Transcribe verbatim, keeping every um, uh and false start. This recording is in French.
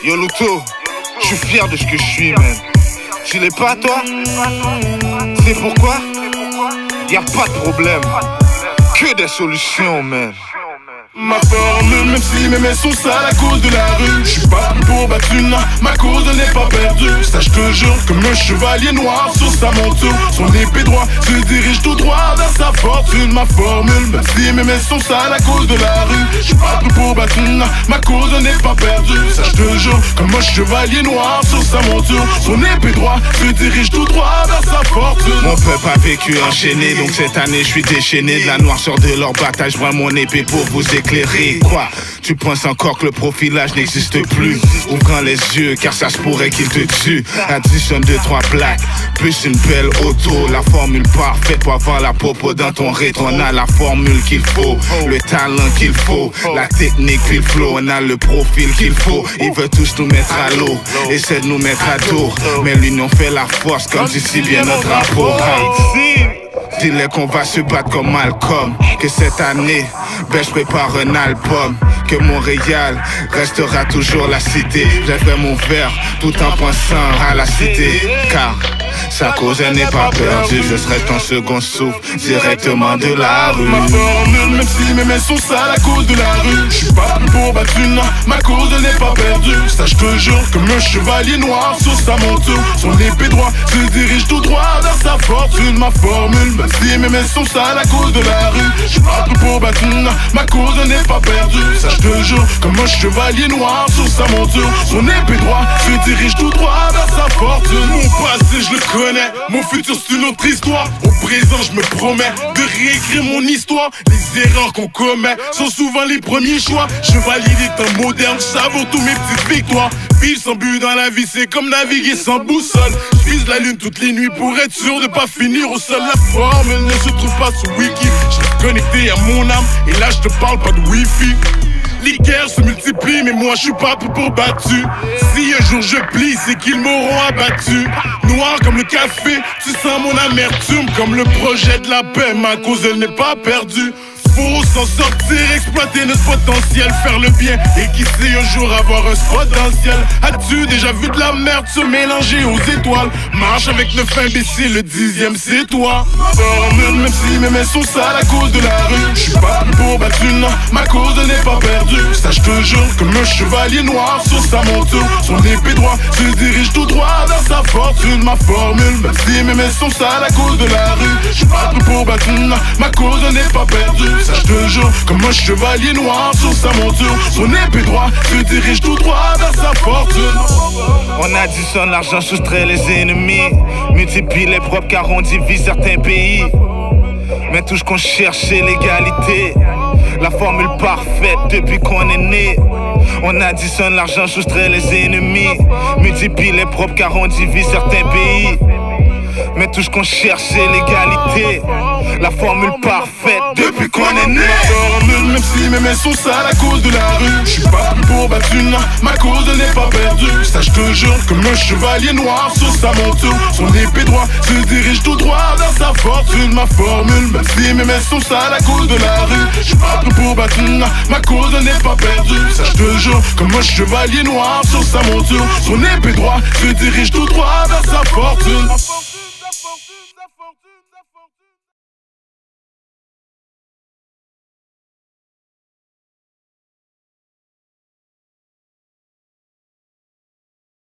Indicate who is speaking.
Speaker 1: Yo Luto, je suis fier de ce que je suis, man. Tu l'es pas, toi? C'est pourquoi? Y'a pas de problème, que des solutions, man.
Speaker 2: Ma formule, même si mes mains sont sales à cause de la rue, je suis pas plus pour battre une, ma cause n'est pas perdue. Ça je te jure, comme un chevalier noir sur sa monture, son épée droit se dirige tout droit vers sa fortune. Ma formule, même si mes mains sont sales à cause de la rue, je suis pas plus pour battre une, ma cause n'est pas perdue. Ça je te jure, comme un chevalier noir sur sa monture, son épée droit se dirige tout droit vers sa fortune.
Speaker 1: Mon peuple a vécu enchaîné, donc cette année je suis déchaîné. De la noirceur de leur bataille, je vois mon épée pour vous éclairer. Quoi? Tu penses encore que le profilage n'existe plus? Ouvre grand les yeux car ça se pourrait qu'il te tue. Additionne deux trois plaques plus une belle auto, la formule parfaite pour avoir la popo dans ton rétro. On a la formule qu'il faut, le talent qu'il faut, la technique puis le flow. On a le profil qu'il faut. Ils veulent tous nous mettre à l'eau, essaient de nous mettre à dos, mais l'union fait la force comme dit si bien notre drapeau. Dis-les qu'on va se battre comme Malcolm, que cette année, ben je prépare un album, que Montréal restera toujours la cité. J'aimerais mon verre tout en pensant à la cité, car sa cause elle n'est pas perdue. Je serai ton second souffle directement de la rue.
Speaker 2: Ma formule, même si mes mains sont sales à cause de la rue, je suis pas plus pour battre une, ma cause n'est pas perdue. Ça je te jure, comme un chevalier noir sur sa monture, son épée droit se dirige tout droit vers sa fortune. Ma formule, même si mes mains sont sales à cause de la rue, je suis pas plus pour battre une, ma cause n'est pas perdue. Ça je te jure, comme un chevalier noir sur sa monture, son épée droit se dirige tout droit vers sa fortune. Mon passé je le connais, mon futur c'est une autre histoire. Au présent je me promets de réécrire mon histoire. Les erreurs qu'on commet sont souvent les premiers choix. Chevalier des temps modernes, je savoure tous mes petites victoires. Vivre sans but dans la vie c'est comme naviguer sans boussole. Je vise la lune toutes les nuits pour être sûr de pas finir au sol. La formule ne se trouve pas sur Wiki, je suis connecté à mon âme et là je te parle pas de wifi. Les guerres se multiplient, mais moi je suis pas pour battu. Si un jour je plie, c'est qu'ils m'auront abattu. Noir comme le café, tu sens mon amertume. Comme le projet de la paix, ma cause elle n'est pas perdue. Faut s'en sortir, exploiter notre potentiel, faire le bien et qui sait un jour avoir un spot dans le ciel. As-tu déjà vu de la merde se mélanger aux étoiles? Marche avec neuf imbéciles, le dixième c'est toi. Formule, même si mes mains sont sales à cause de la rue, je suis pas plus pour battre une, ma cause n'est pas perdue. Ça je te jure, comme un chevalier noir sur sa monture, son épée droit se dirige tout droit vers sa fortune. Ma formule, même si mes mains sont sales à cause de la rue, je suis pas plus pour battre une, ma cause n'est pas perdue. Ça je te jure, comme un chevalier noir sur sa monture, son épée droit se dirige tout droit vers sa fortune.
Speaker 1: On additionne l'argent, soustrait les ennemis, multiplie les propres car on divise certains pays. Mais tout ce qu'on cherche c'est l'égalité, la formule parfaite depuis qu'on est né. On additionne l'argent, soustrait les ennemis, multiplie les propres car on divise certains pays. Mais tout ce qu'on cherche c'est l'égalité, la formule parfaite depuis qu'on est né.
Speaker 2: Formule, même si mes mains sont sales à cause de la rue, je suis pas plus pour battre une, ma cause n'est pas perdue. Ça je te jure, comme un chevalier noir sur sa monture, son épée droit se dirige tout droit vers sa fortune. Ma formule, même si mes mains sont sales à cause de la rue, je suis pas plus pour battre une, ma cause n'est pas perdue. Ça je te jure, comme un chevalier noir sur sa monture, son épée droit se dirige tout droit vers sa fortune.